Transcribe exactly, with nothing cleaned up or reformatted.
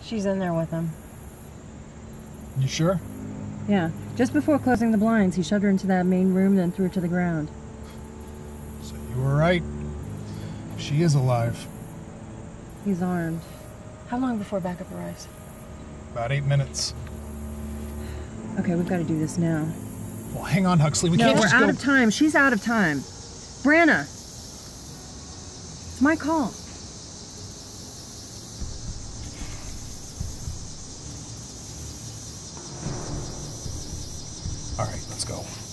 She's in there with him. You sure? Yeah. Just before closing the blinds, he shoved her into that main room, then threw her to the ground. So you were right. She is alive. He's armed. How long before backup arrives? About eight minutes. Okay, we've got to do this now. Well, hang on, Huxley. We no, can't we're just out go... of time. She's out of time. Branna! It's my call. All right, let's go.